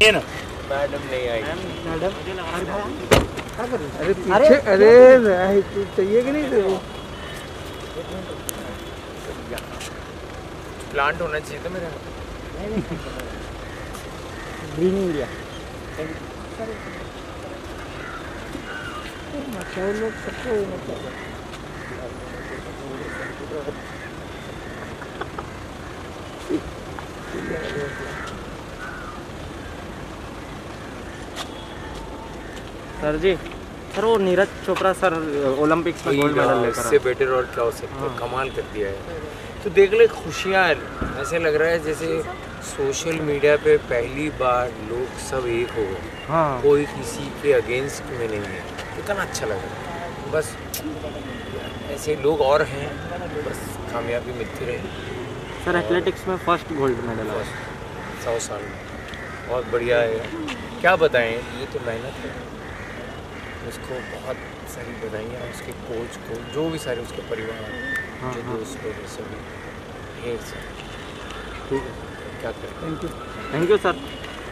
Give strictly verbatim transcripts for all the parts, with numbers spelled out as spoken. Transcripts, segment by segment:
ये ना मैडम नहीं आई। मैडम अरे पीछे अरे तू चाहिए कि नहीं तेरे को? प्लांट होना चाहिए था मेरा। ग्रीन इंडिया लोग सबको मतलब सर जी, सर वो नीरज चोपड़ा सर ओलंपिक्स में गोल्ड मेडल लेकर इससे बेटर और क्या हो सकता है। कमाल कर दिया है। तो देख ले खुशियाँ, ऐसे लग रहा है जैसे सोशल मीडिया पे पहली बार लोग सब एक हो गए। हाँ। कोई किसी के अगेंस्ट में नहीं है। कितना अच्छा लग रहा है। बस ऐसे लोग और हैं, बस कामयाबी मिलती रहे। सर एथलेटिक्स में फर्स्ट गोल्ड मेडल है सौ साल में, बहुत बढ़िया है। क्या बताएं, ये तो मेहनत है। उसको बहुत सारी बधाइयाँ, उसके कोच को, जो भी सारे उसके परिवार, हाँ, जो हाँ। दोस्त लोग सभी ढेर सारे। ठीक है, क्या करें। Thank you thank you sir.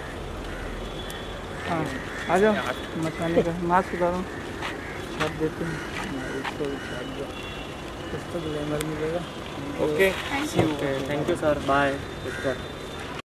हाँ आ जाओ मकाने का मास्क उतारो छाप देते हैं इसको छाप दो कुछ तो ग्लैमर मिलेगा। Okay thank you sir, bye.